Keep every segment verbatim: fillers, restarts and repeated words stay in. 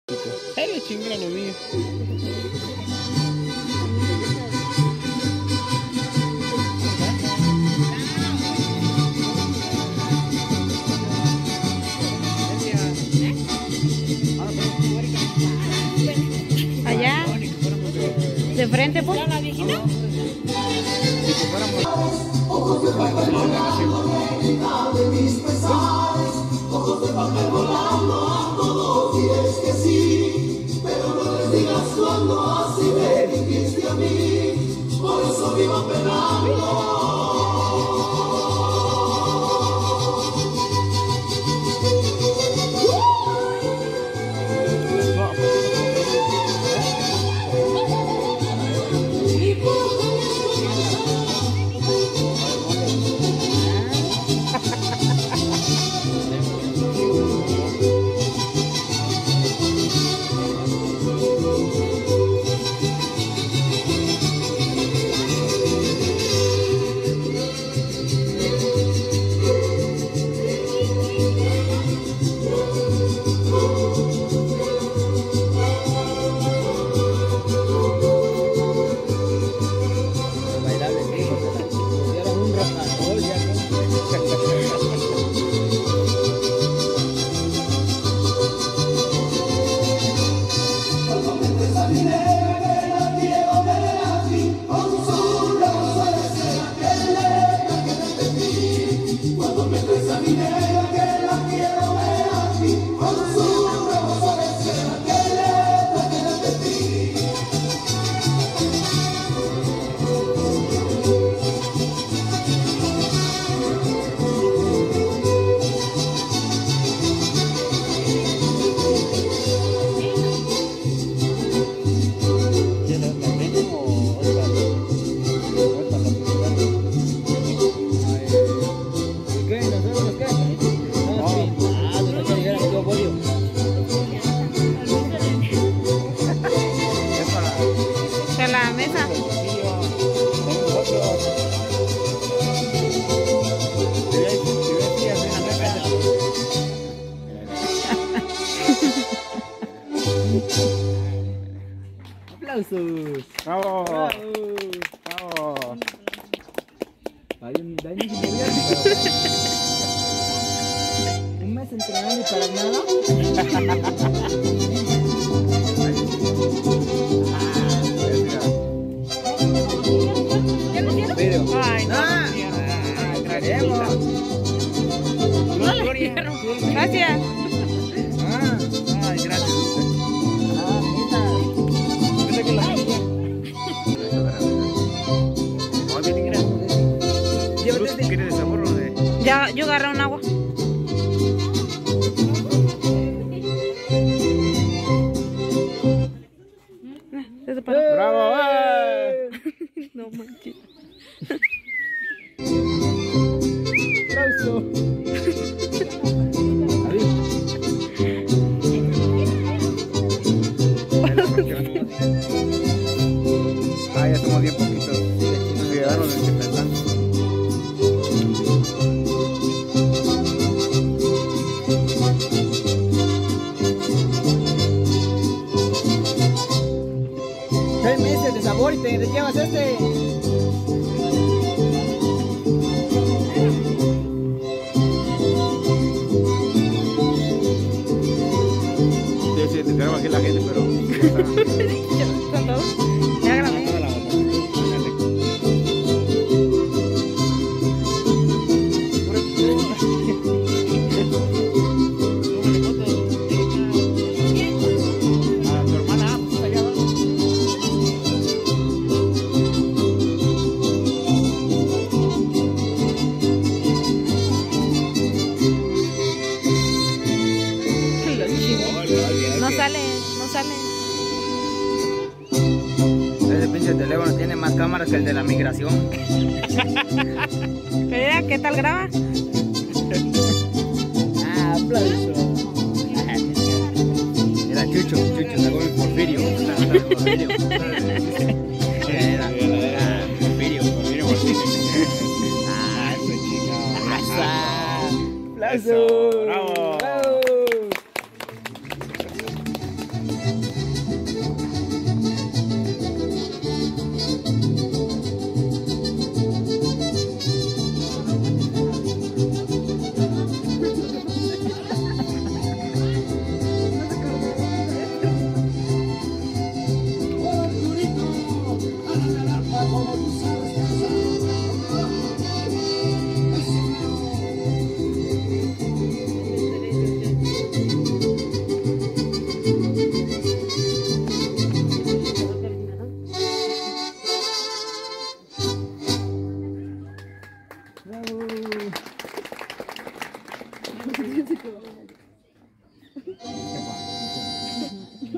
Él le chingó lo mío. Allá, de frente, pues. ¿La viejita? Ojos de papel volando a todos, y es que sí, pero no les digas cuando así me dijiste a mí, por eso vivo penando. Aplausos. Bravo. Bravo. Bravo. Hay un daño un mes entrenando y para nada. Pero, ay, no. Ah, traeremos. No le quiero. Gracias. Ah, ay, gracias. Ah, mira. Pensé que la niña. No, bien gracias. Llévate. ¿Quieres de sabor o de? Ya, yo agarré un agua. ¡Bravo! ¡Eh! No manches. ¡Aplauso! Ah, ya somos bien poquitos. Ciudadanos del Chepetán. Tres meses de sabor y te llevas este. Sí, sí, te tenemos aquí la gente, pero... ¿Están todos? Ya grabé. No sale, no sale. Ese pinche teléfono tiene más cámaras que el de la migración. Mira, ¿qué tal graba? Ah, aplauso. Era Chucho, Chucho, sacó mi Porfirio. Porfirio. Era, era Porfirio, Porfirio, Porfirio. Ah, esa chica. Aplauso. Bravo. Bravo.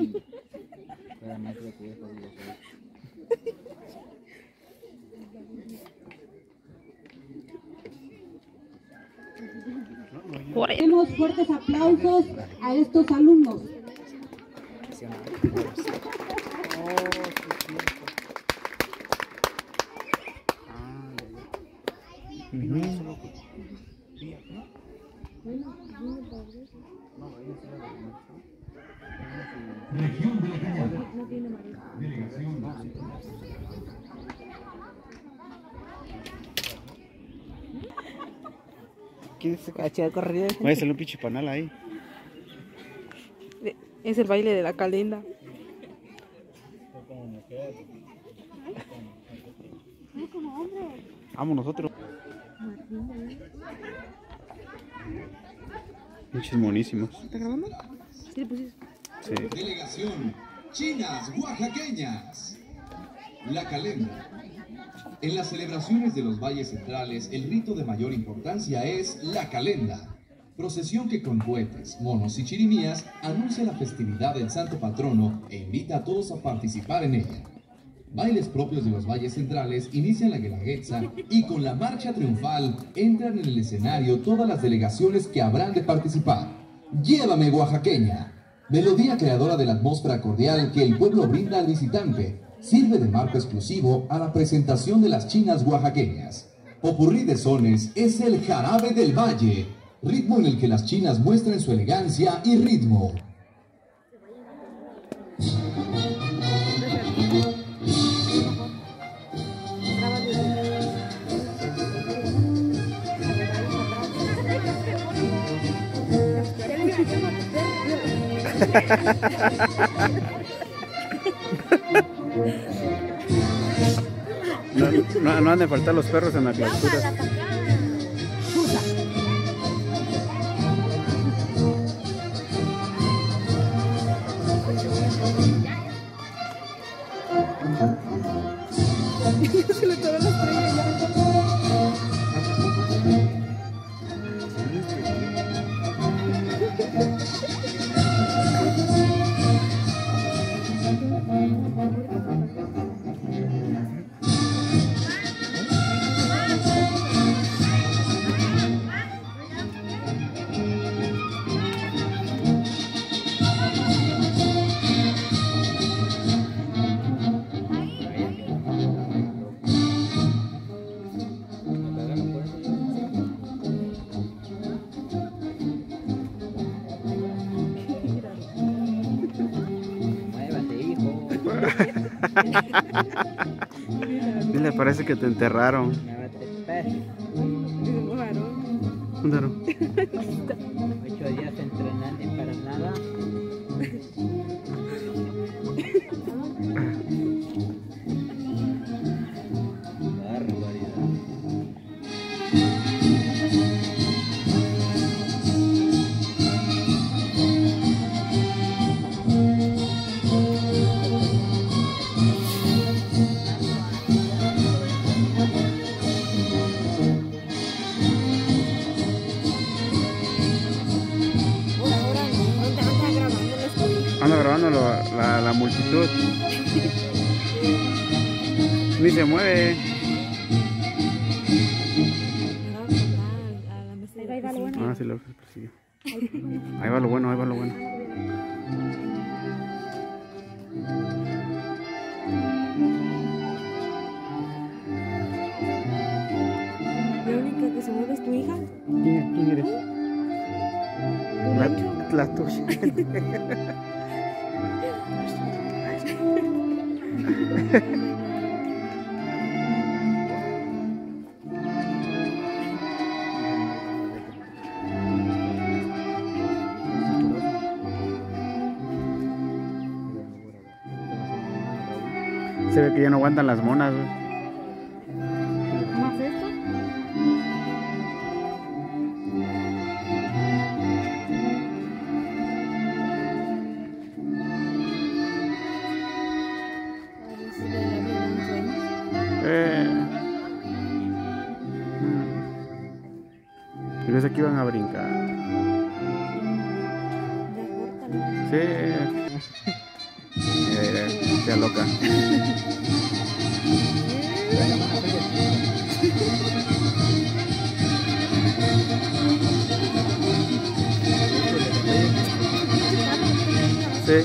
Por ahí. Demos fuertes aplausos a estos alumnos. Región de la Cañada. Delegación. ¿Qué se cacha de corrida? Voy a hacerle un pinche panal ahí. Es el baile de la calenda. Vamos nosotros. Pinches monísimos. ¿Está grabando? Sí, pues sí. Sí. Delegación Chinas Oaxaqueñas. La calenda. En las celebraciones de los valles centrales, el rito de mayor importancia es la calenda. Procesión que con cohetes, monos y chirimías anuncia la festividad del santo patrono e invita a todos a participar en ella. Bailes propios de los valles centrales inician la Guelaguetza y con la marcha triunfal entran en el escenario todas las delegaciones que habrán de participar. Llévame Oaxaqueña, melodía creadora de la atmósfera cordial que el pueblo brinda al visitante, sirve de marco exclusivo a la presentación de las chinas oaxaqueñas. Popurrí de sones es el jarabe del valle, ritmo en el que las chinas muestran su elegancia y ritmo. No, no, no han de faltar los perros en la clausura. Se le quedó la estrella ya. Dile, parece que te enterraron. Un varón. Ocho días entrenando y para nada. Barbaridad. Ando grabando lo, la, la multitud. Ni se mueve. Ahí va lo bueno. Ah, sí lo persiguió. Ahí va lo bueno, ahí va lo bueno. La única que se mueve es tu hija. ¿Quién, quién eres? La, la tuya. Se ve que ya no aguantan las monas, güey. ¿Más esto? Eh. Yo pensé que iban a brincar. Sí. sea loca. Sí.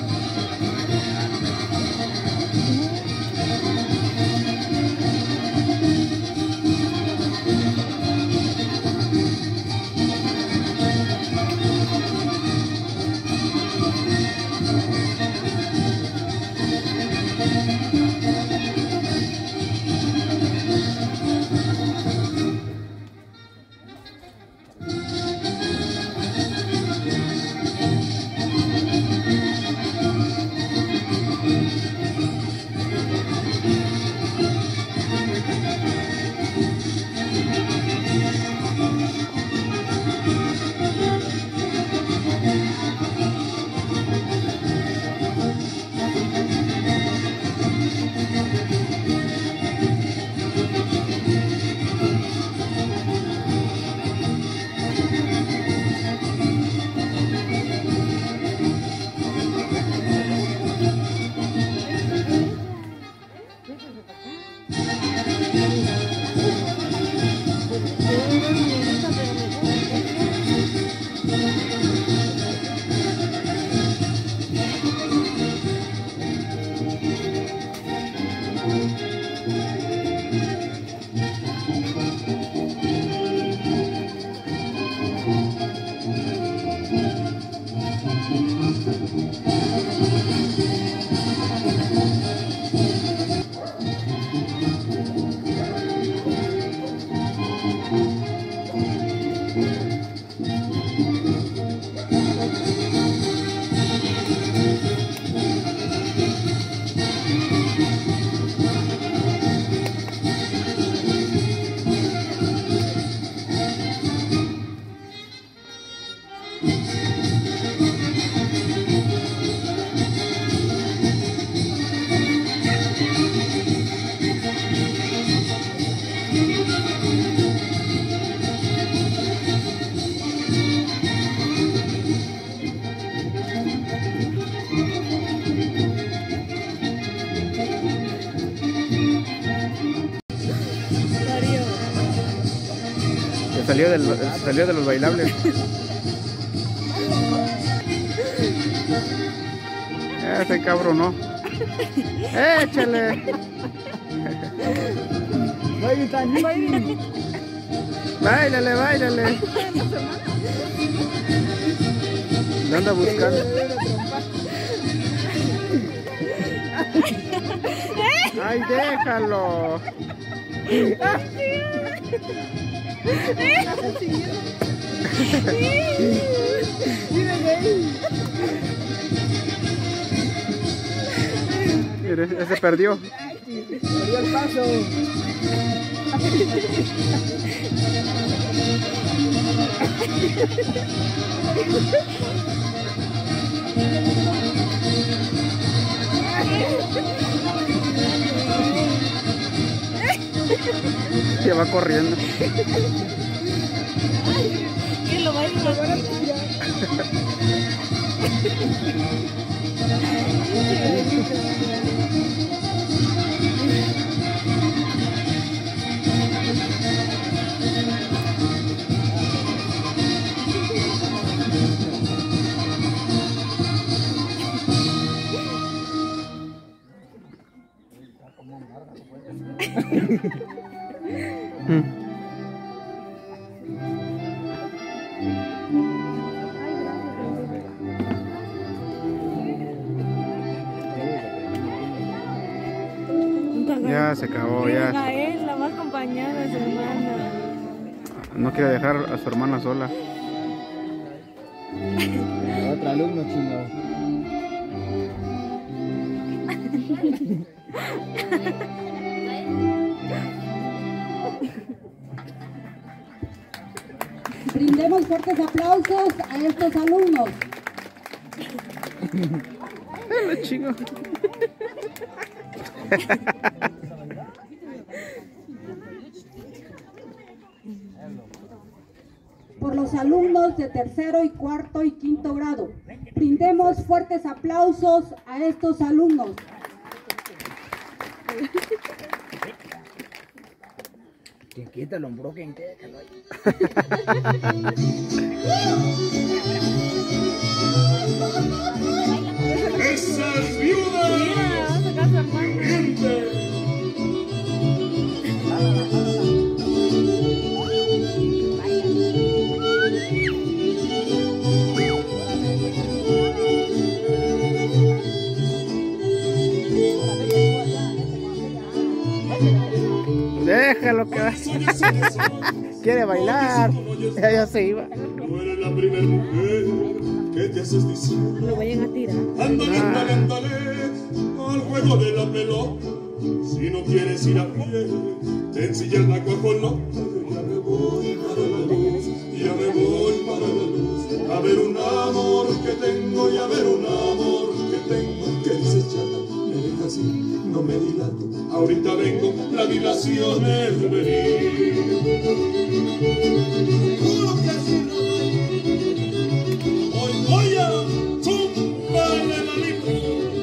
Salió, del, salió de los bailables. Ese cabrón no. Échale. Báilale, báilale. ¿Dónde anda buscando? Ay, déjalo. Mire, ese perdió. Perdió el paso. Se va corriendo. ¿Quién lo va a ir a ver? Ya se acabó, ya. Es la más acompañada de su hermana. No quiere dejar a su hermana sola. Otro alumno chino. Brindemos fuertes aplausos a estos alumnos. ¡Hola, chico! Por los alumnos de tercero y cuarto y quinto grado. Brindemos fuertes aplausos a estos alumnos. Quien quita el hombro, quien quita. Esas viudas. Mira, vamos a sacar a su hermano. Déjalo que va. Quiere bailar. Ya, ya se iba. No eres la primera mujer que te haces diciendo. Lo vayan a tirar. Ándale, ándale, ándale al juego de la pelota. Si no quieres ir a pie, te ensillas la cuajolota. Ya me voy para la luz, ya me voy para la luz. A ver un amor que tengo y a ver un amor que tengo. Que dices chata, me dejas así, no me dilato. Ahorita vengo, la dilación es venir. Seguro que así no hay. Hoy voy a tumbarle la libra.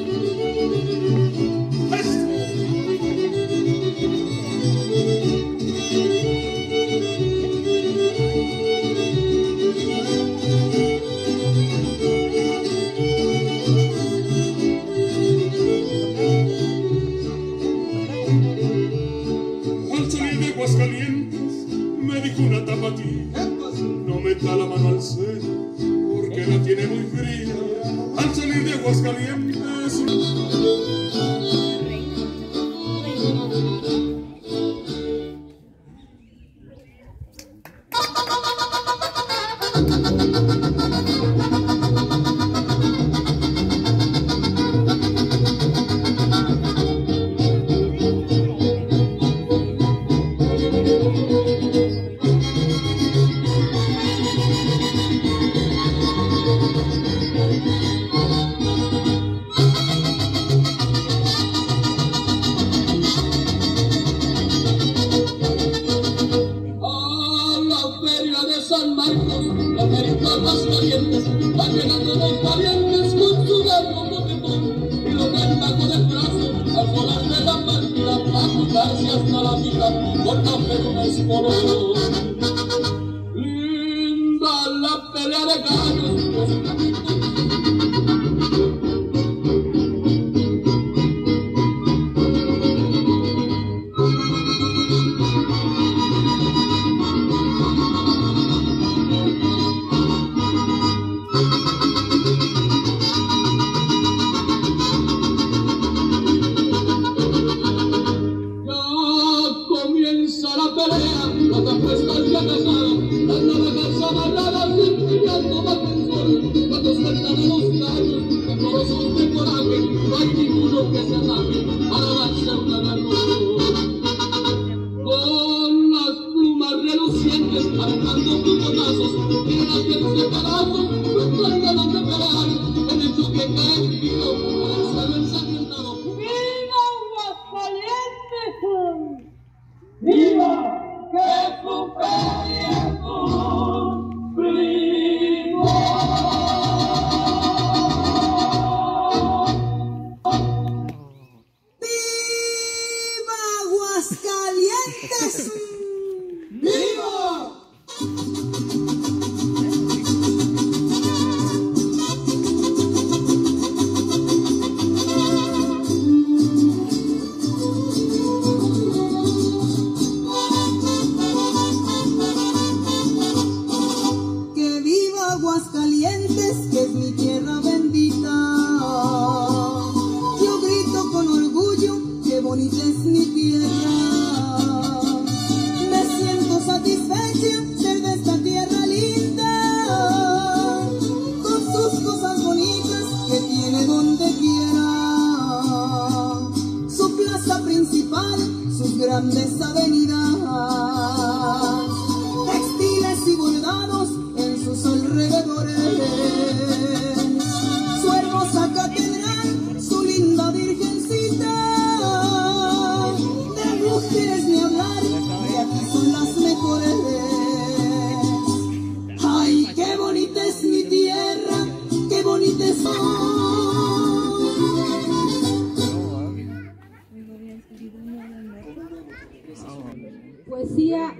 Al salir de Aguascalientes me dijo una tapatía, no meta la mano al seno porque la tiene muy fría. Al salir de Aguascalientes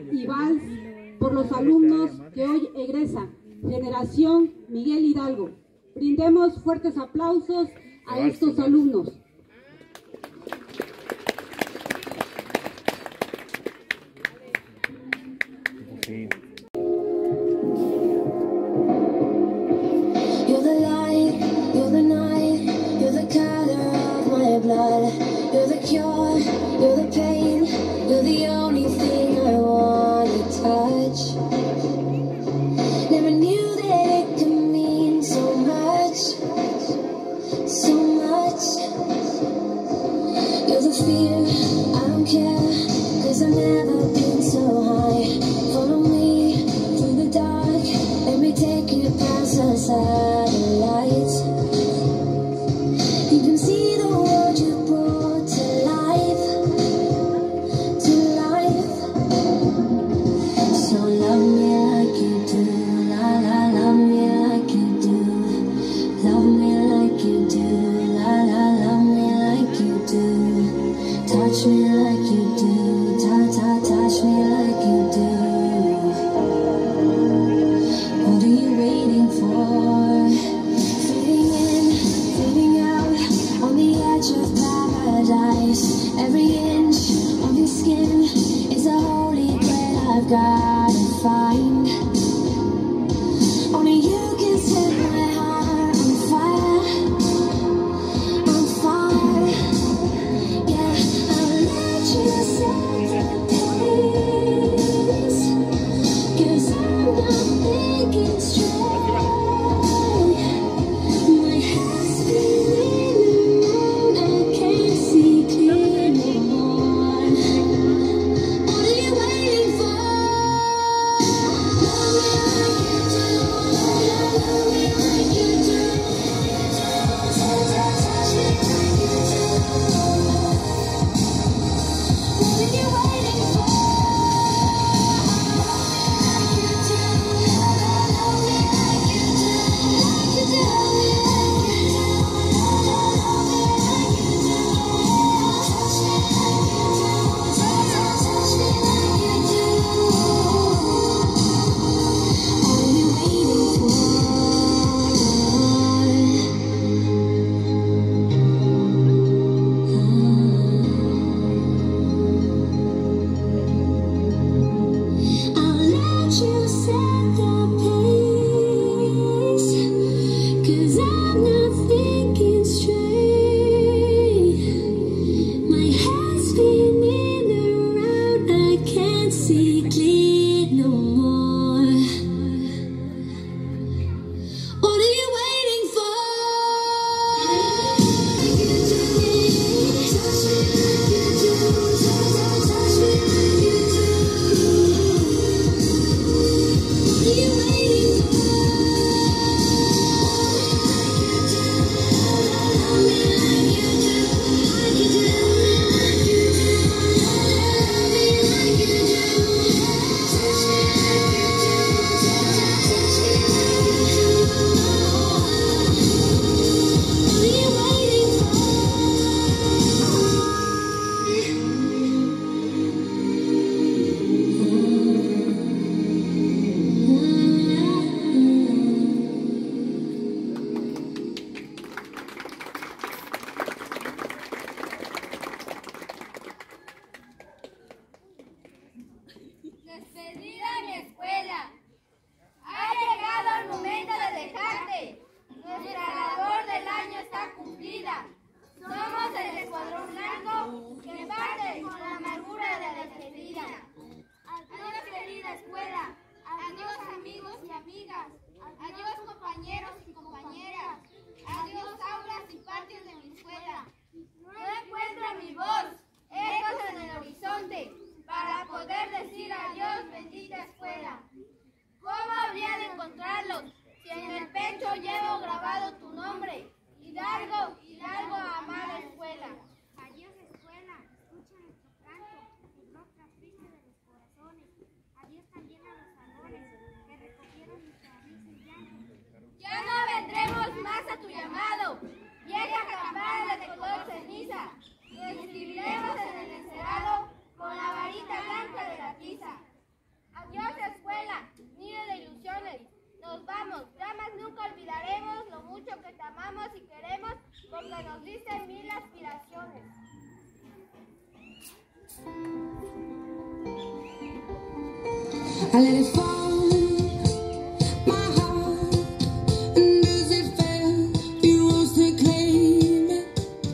y vals por los alumnos que hoy egresan, Generación Miguel Hidalgo. Brindemos fuertes aplausos a estos alumnos. Sí. You're the light, you're the night, you're the color of my blood. You're the cure, you're the pain, you're the only thing I wanna touch. Never knew that it could mean so much, so much. You're the fear, I don't care, cause I've never been so high. Follow me through the dark, let me take you past the satellites. You can see the world you brought to life, to life. So love me like you do, la la, love me like you do. Love me like you do, la la, love me like you do. Touch me like you do, ta ta, touch me like you do. What are you waiting for? Fading in, fading out, on the edge of paradise. Every inch of your skin is a holy grail I've gotta find. Only you can set my heart on fire, on fire. Yeah, I'll let you set the pace, 'cause I'm not thinking straight. My head's spinning around, I can't see clear no more. What are you waiting for? Love me like you do, love me like you do. Touch, touch, touch me like you do. What are you waiting for? Love me like you do, love me like you do, like you do, like you do, love me like you do. Touch me like you do, touch, touch, touch me like you do. What are you waiting for? I'll let you set the pace, 'cause I'm not thinking straight. My head's spinning around, I can't see clear no more. What are you waiting for? Touch me like you do, touch, touch me like you do. What are you waiting for? Love me like you do, like you do, like you do. Love me like you do. Touch me like you do, touch, touch me like you do. What are you waiting for? Despedida mi escuela. Ha llegado el momento de dejarte. Nuestra labor del año está cumplida. Somos el escuadrón blanco que parte con la amargura de la despedida. Adiós, querida escuela. Adiós, amigos y amigas. Adiós, compañeros y compañeras. Adiós, aulas y patios de mi escuela. No encuentro mi voz, ecos en el horizonte, para poder decir adiós, bendita escuela. ¿Cómo habría de encontrarlos si en el pecho llevo grabado tu nombre? Hidalgo, Hidalgo, amada escuela. Adiós, escuela, escucha nuestro canto, el rock trasfino de los corazones. Adiós también a los amores que recogieron nuestra risa y llanto. Ya no vendremos más a tu llamado, vieja I let it fall in my heart, and as it fell, you rose to claim it.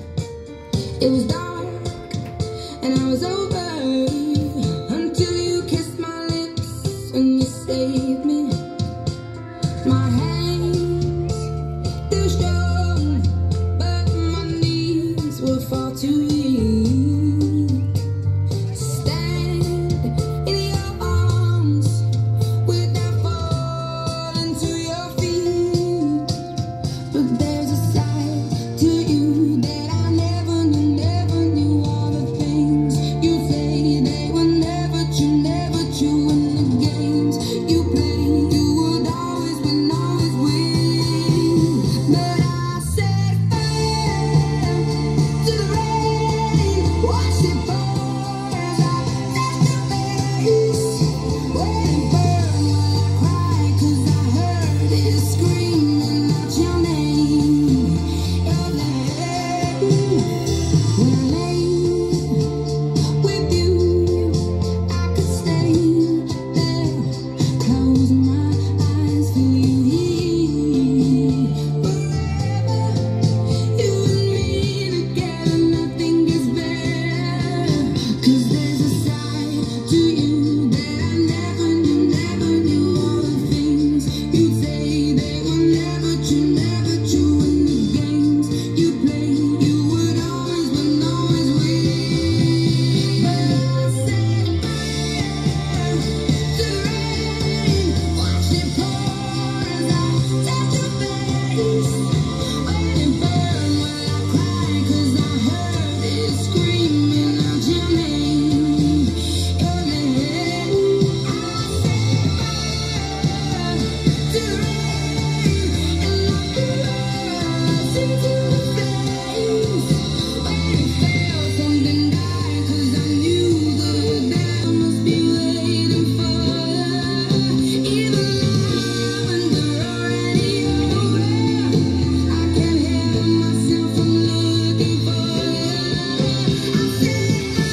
It was dark, and I was over, until you kissed my lips and you saved me. My hands, they're strong, but my knees were far too weak to stand in your arms without falling to your feet. But there's a side to you that I never knew, never knew. All the things you say, they were never true, never true. And the games you play, you would always win, always win. But I set fire to the rain, watch it pour as I touch your face. Let it burn while I cry, 'cause I heard it screaming out your name, your name. When I lay with you, I could stay there, close my eyes, feel you here forever. You and me together, nothing gets better. 'Cause there's a side to you that I never knew, never knew. All the things you say, they were never true, never true. And the games you play, you would always win, always win. But I set fire to the rain, watch it pour as I touch your face. Let it burn while I cry, 'cause I heard it screaming out your name, your name. I set fire to the rain, and look us into the flames. When it fell, something died, 'cause I knew the day I must be waiting for. Even love and they're already over, I can't help myself from looking for you. I set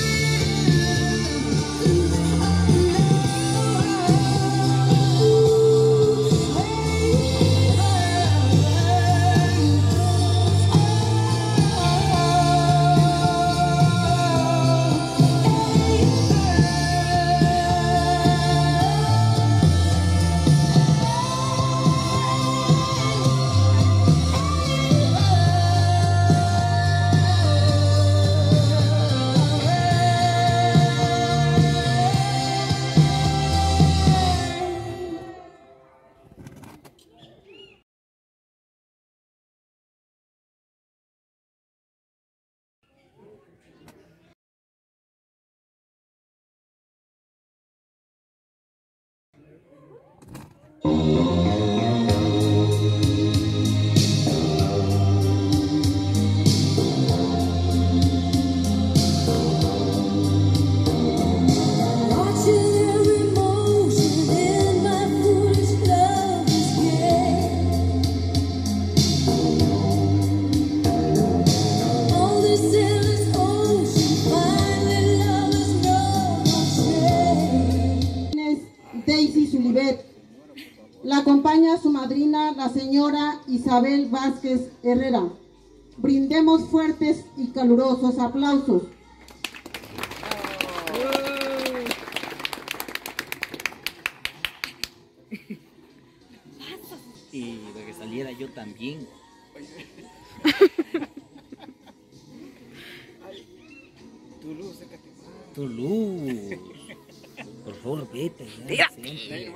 watching every motion in my foolish love is gay. All this endless ocean, finally lovers know my shame. Daisy Sulivet. La acompaña su madrina, la señora Isabel Vázquez Herrera. Brindemos fuertes y calurosos aplausos. Y de que saliera yo también. Tu luz, sécate. Tu luz. Por favor, vete. Ya, siempre.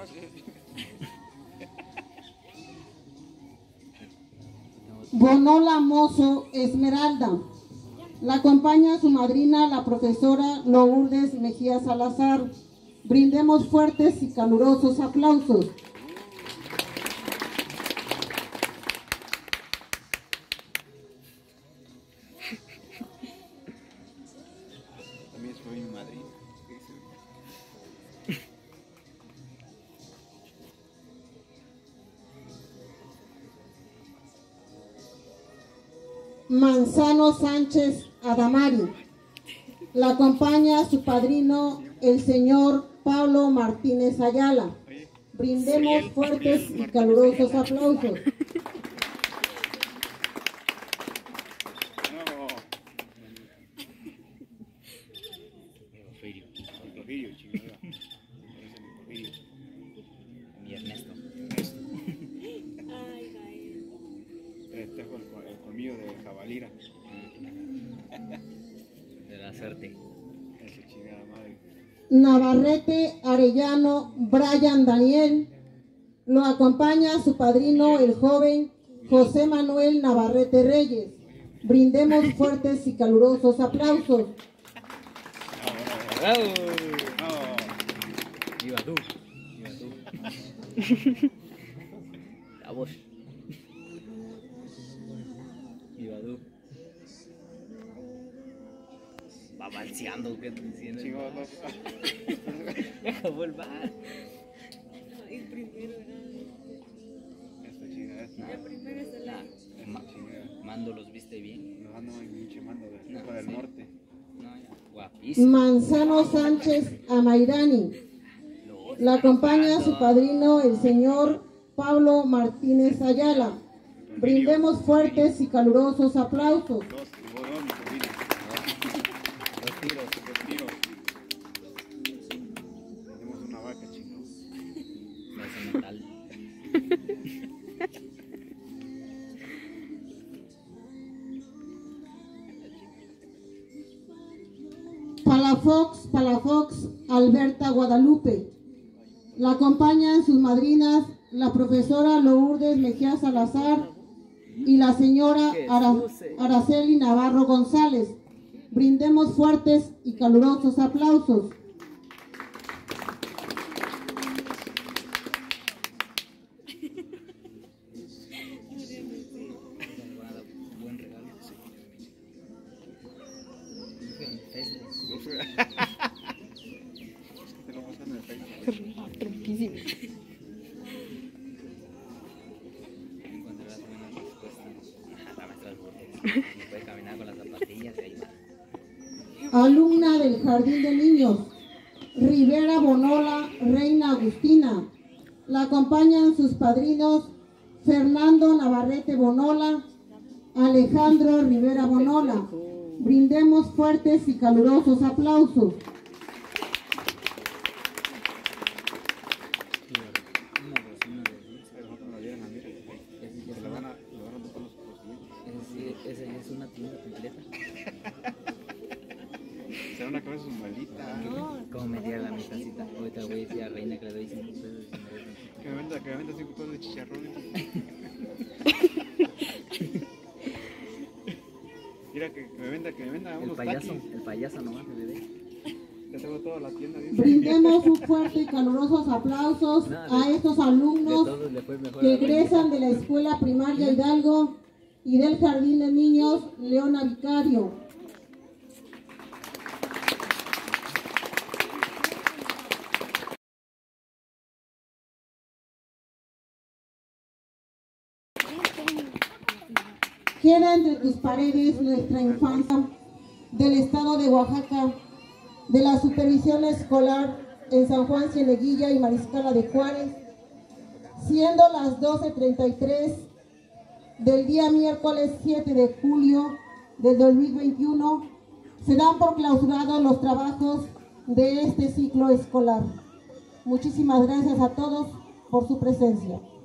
Bonola Mozo Esmeralda. La acompaña su madrina, la profesora Lourdes Mejía Salazar. Brindemos fuertes y calurosos aplausos. También fue mi madrina. Manzano Sánchez Adamari. La acompaña su padrino, el señor Pablo Martínez Ayala. Brindemos fuertes y calurosos aplausos. Mi Ernesto. Este fue el, co- el colmillo de jabalira. De la suerte. Esa chingada madre. Navarrete Arellano Brian Daniel. Lo acompaña su padrino, el joven José Manuel Navarrete Reyes. Brindemos fuertes y calurosos aplausos. ¡Bravo! No. ¡Viva tú! ¡Viva tú! ¡Vamos! ¡Viva tú! Va balseando, ¿qué estoy diciendo? Chico, no. Acabó el bar. El primero era. Esta chingada es El primero es el. Nah, ma- Mando, ¿los viste bien? Nos ando en pinche mando de No, Copa del sí. Norte. No, ya. Guapísimo. Manzano Sánchez Amairani. Los La acompaña su Fernando. padrino, el señor Pablo Martínez Ayala. Brindemos fuertes y calurosos aplausos. Dos, y vos dos, mi sobrina. Dos tiros. Dos tiros. Tenemos una vaca, chingón. Brazo metal. Palafox, Palafox, Alberta Guadalupe. La acompañan sus madrinas, la profesora Lourdes Mejía Salazar y la señora Ara- Araceli Navarro González. Brindemos fuertes y calurosos aplausos. Buen regalo. Dije en Facebook. Te lo pasan en el Facebook. Tronquísimo. Encontrarás buena respuesta. Ajá, la maestra Lourdes. No puede caminar con las zapatillas y ahí va. Alumna del Jardín de Niños, Rivera Bonola, Reina Agustina. La acompañan sus padrinos Fernando Navarrete Bonola, Alejandro Rivera Bonola. Brindemos fuertes y calurosos aplausos. Una bocina de dulce. Pero nosotros nos dieron a mí. Ese ya Se es la van una, a, le van a tocar los los dientes. ese sí- ese ya es una tienda completa. Será una cabeza malita. Como me diera la mitacita. Ahorita voy a decir a Reina que le doy cinco pesos. y me doy tantito. Que me venda, que me venda cinco pesos de chicharrón. Mira, que, que me venda, que me venda El unos payaso, taquis. el payaso nomás me bebé. Ya tengo toda la tienda. ¿Viste? Brindemos un fuerte y calurosos aplausos a estos De alumnos todos le fue mejor. que a Reina. egresan de la Escuela Primaria Hidalgo y del Jardín de Niños Leona Vicario. Queda entre tus paredes nuestra infancia del estado de Oaxaca, de la supervisión escolar en San Juan Cieneguilla y Mariscala de Juárez, siendo las doce treinta y tres del día miércoles siete de julio del dos mil veintiuno, se dan por clausurados los trabajos de este ciclo escolar. Muchísimas gracias a todos por su presencia.